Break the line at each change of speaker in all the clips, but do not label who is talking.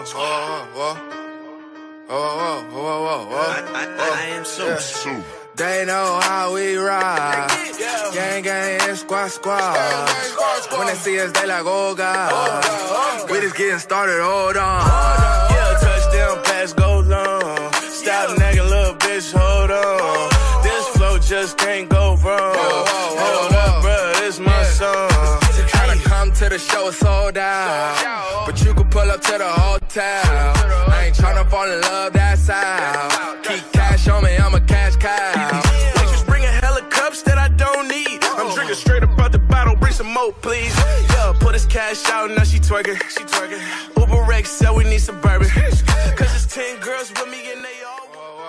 I am so.
They know how we ride. Gang, gang, and squad. When they see us, they like, oh God. We just getting started, hold on. Yeah, touchdown, pass, go long. Stop nagging, little bitch, hold on. This flow just can't go wrong. Hold up, bruh, this my song. Tryna come to the show, it's sold out. But you can pull up to the hotel. I ain't tryna fall in love, that's out. Keep cash on me, I'm a cash cow. Bitches bringing hella cups that I don't need. I'm drinking straight up out the bottle, bring some more, please. Yeah, put his cash out, now she twerking. Uber Rex said we need Suburban. Cause it's 10 girls with me and they all.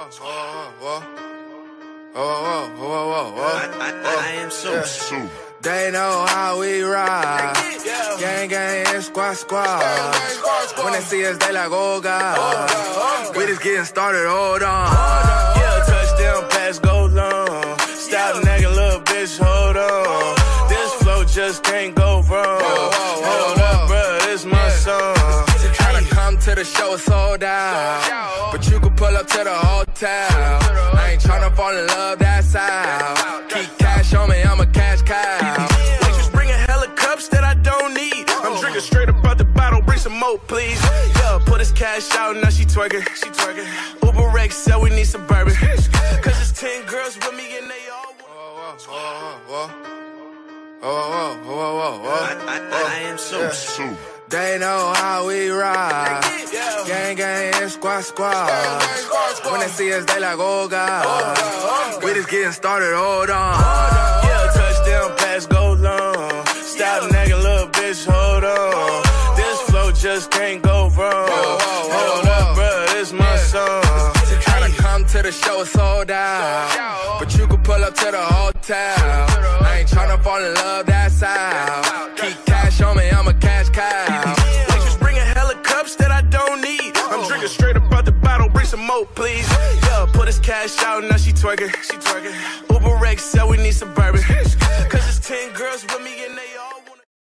I am so.
They know how we ride. Gang, gang, and squad. When they see us, they like, oh God. We just getting started, hold on. Yeah, touchdown, pass, go long. Stop nagging, little bitch, hold on. This flow just can't go wrong. Hold up, bruh, this my song. Tryna come to the show, it's sold out. But you can pull up to the hotel. I ain't tryna fall in love, that's out. Keep cash on me, I'm a cash cow. Bitches bringing hella cups that I don't need. I'm drinking straight up out the bottle, bring some more, please. Yeah, put his cash out, now she twerking. Uber Rex said we need Suburban. Cause it's 10 girls with me and they all.
I am so.
They know how we ride. Gang, gang, and squad. When they see us, they like, oh God. We just getting started, hold on. Yeah, touchdown, pass, go long. Stop nagging, little bitch, hold on. This flow just can't go wrong. Hold up, bruh, this my song. Tryna come to the show, it's sold out. But you can pull up to the hotel. I ain't tryna fall in love, that's out. Keep cash on me, I'm a cash cow. Bitches bringing hella cups that I don't need. I'm drinking straight up out the bottle, bring some more, please. Yeah, put his cash out, now she twerking. Uber Rex said we need Suburban. Cause it's 10 girls with me and they